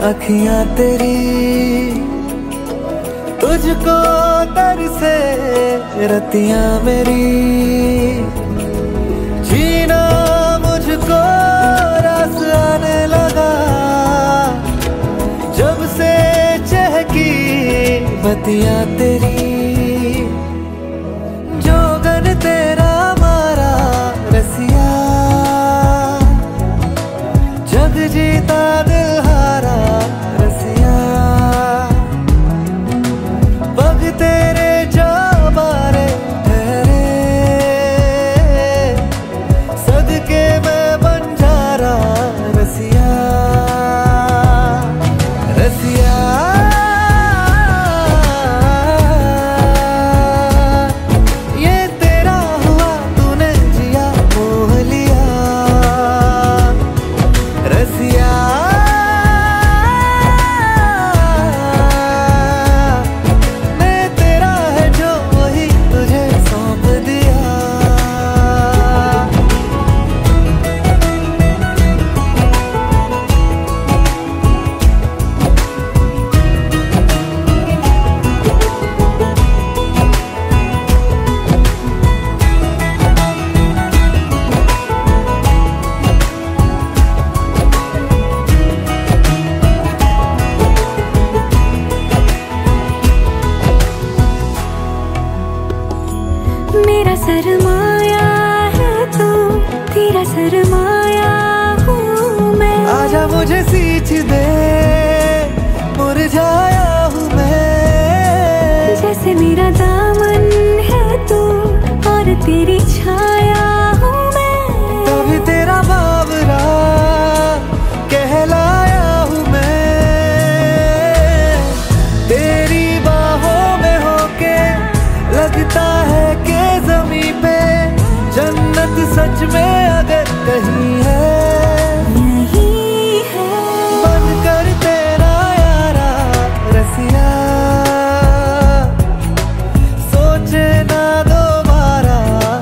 अखियां तेरी तुझको तरसे रतियां मेरी, जीना मुझको रास आने लगा जब से चहकी बतियां तेरी। जोगन तेरा मारा रसिया, जग जीता दिल हारा रसिया, पग तेरे जा बारे ठहरे, सदके मैं बंजारा रसिया रसिया। मेरा सरमाया है तू, तेरा सरमाया हूँ मैं। आजा मुझे सींच दे, मुरझाया हूँ मैं। जैसे मेरा दामन है तू और तेरी छाया हूँ मैं। तभी तेरा बावरा कहलाया हूँ मैं। तेरी बाहों में होके लगता है कि जमीन पे जन्नत सच में अगर कहीं है।